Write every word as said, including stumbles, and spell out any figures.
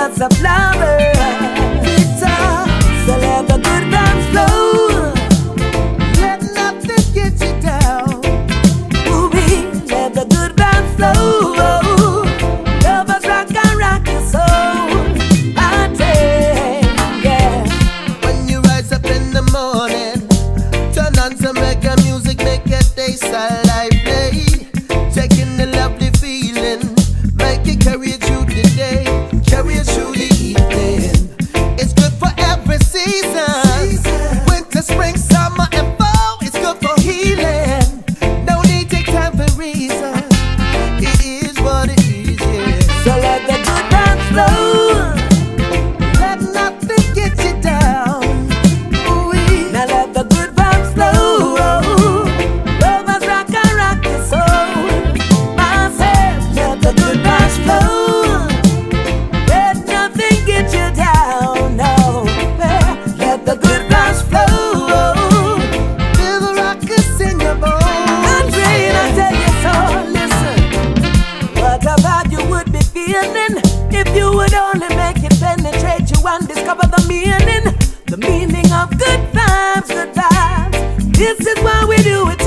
lots of lovers. So let the good times flow. Let nothing get you down. Ooh, let the good times flow. Lovers rock and rock your soul. I tell, yeah. When you rise up in the morning, turn on some reggae music, make your day so lively. Taking the lovely feeling, make it carry you through the day, carry you through the evening. It's good for every season, winter, spring, summer, and fall. It's good for healing. No need to take time for reason. It is what it is, yeah. So let the good times flow. Let nothing get you down. Ooh-wee. Now let the good vibes flow. Lovers rock and rock your soul. Myself, let the good vibes flow. Let nothing get you down. No, let the good vibes flow. Feel the rockers in your bones. Andre, I tell you so. Listen, what a vibe you would be feeling if you would only make it penetrate you and discover the meaning, the meaning of good vibes, good vibes. This is why we do it.